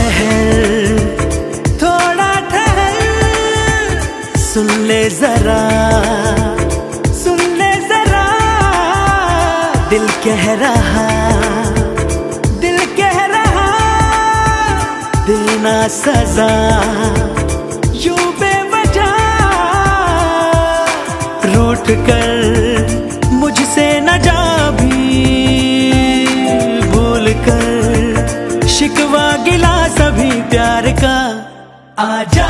ठहर, थोड़ा ठहर, सुन ले जरा, सुन ले जरा, दिल कह रहा, दिल कह रहा, देना सजा यूं बेवजह, रूठ कर मुझसे न जा भी, भूल कर शिकवा गिला सभी प्यार का, आजा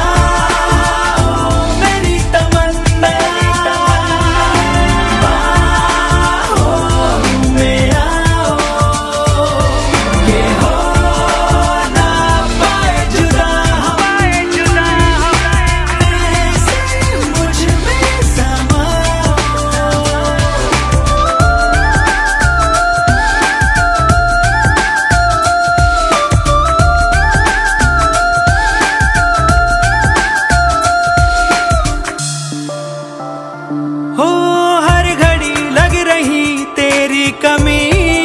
कमी,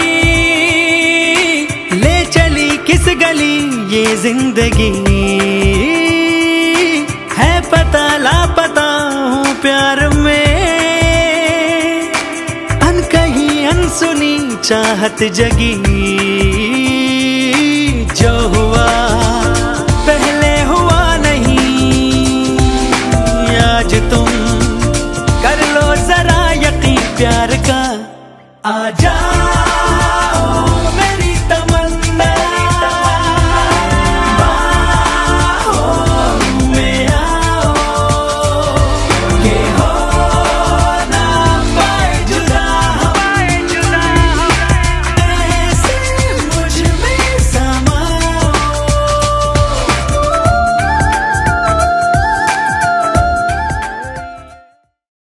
ले चली किस गली ये जिंदगी, है पता लापता हूँ प्यार में, अनकही अनसुनी चाहत जगी, जो हुआ पहले हुआ नहीं, आज तुम कर लो जरा यकीन प्यार का, आजा।